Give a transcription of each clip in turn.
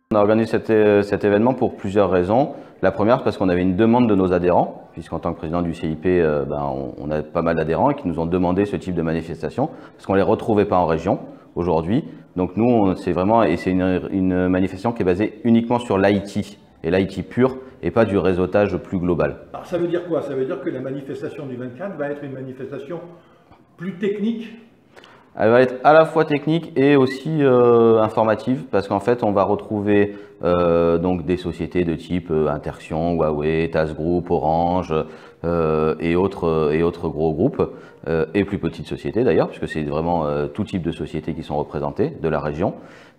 On a organisé cet événement pour plusieurs raisons. La première, parce qu'on avait une demande de nos adhérents, puisqu'en tant que président du CIP, on a pas mal d'adhérents qui nous ont demandé ce type de manifestation, parce qu'on ne les retrouvait pas en région aujourd'hui. Donc nous, c'est vraiment, et c'est une manifestation qui est basée uniquement sur l'IT, et l'IT pur, et pas du réseautage plus global. Alors ça veut dire quoi? Ça veut dire que la manifestation du 24 va être une manifestation plus technique? Elle va être à la fois technique et aussi informative, parce qu'en fait on va retrouver donc des sociétés de type Interxion, Huawei, TAS Group, Orange et autres gros groupes et plus petites sociétés d'ailleurs, puisque c'est vraiment tout type de sociétés qui sont représentées de la région.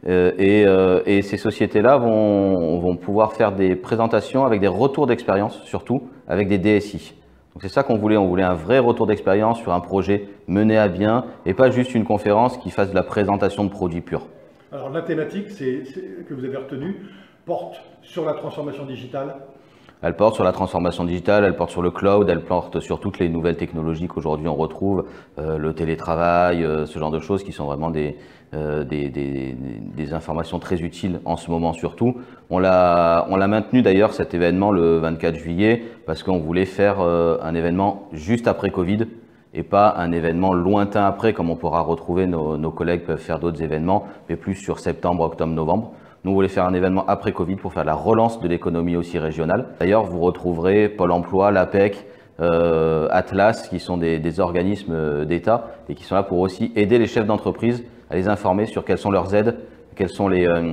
Et ces sociétés-là vont pouvoir faire des présentations avec des retours d'expérience, surtout avec des DSI. Donc c'est ça qu'on voulait, on voulait un vrai retour d'expérience sur un projet mené à bien et pas juste une conférence qui fasse de la présentation de produits purs. Alors la thématique que vous avez retenue porte sur la transformation digitale. Elle porte sur la transformation digitale, elle porte sur le cloud, elle porte sur toutes les nouvelles technologies qu'aujourd'hui on retrouve, le télétravail, ce genre de choses qui sont vraiment des informations très utiles en ce moment surtout. On l'a maintenu d'ailleurs cet événement le 24 juillet parce qu'on voulait faire un événement juste après Covid et pas un événement lointain après comme on pourra retrouver, nos collègues peuvent faire d'autres événements, mais plus sur septembre, octobre, novembre. Nous, on voulait faire un événement après Covid pour faire la relance de l'économie aussi régionale. D'ailleurs, vous retrouverez Pôle emploi, l'APEC, Atlas, qui sont des organismes d'État et qui sont là pour aussi aider les chefs d'entreprise à les informer sur quelles sont leurs aides, quelles sont la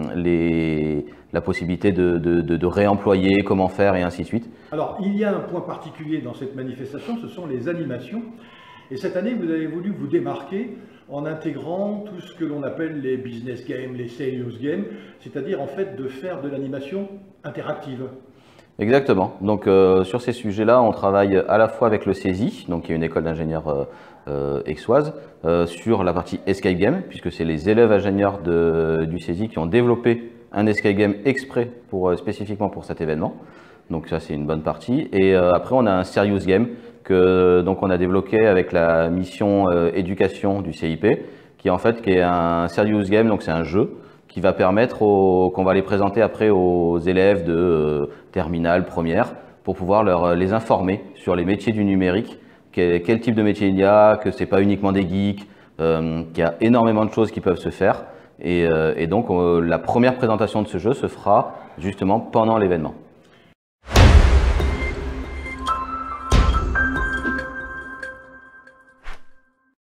possibilité de réemployer, comment faire et ainsi de suite. Alors, il y a un point particulier dans cette manifestation, ce sont les animations. Et cette année, vous avez voulu vous démarquer en intégrant tout ce que l'on appelle les business games, les sales games, c'est-à-dire en fait de faire de l'animation interactive. Exactement. Donc sur ces sujets-là, on travaille à la fois avec le CESI, donc qui est une école d'ingénieurs aixoise, sur la partie escape game, puisque c'est les élèves ingénieurs du CESI qui ont développé un escape game exprès spécifiquement pour cet événement. Donc ça, c'est une bonne partie. Et après, on a un serious game donc on a développé avec la mission éducation du CIP, qui est un serious game, donc c'est un jeu qui va permettre qu'on va les présenter après aux élèves de terminale, première, pour pouvoir les informer sur les métiers du numérique, quel type de métier il y a, que c'est pas uniquement des geeks, qu'il y a énormément de choses qui peuvent se faire. Et donc la première présentation de ce jeu se fera justement pendant l'événement.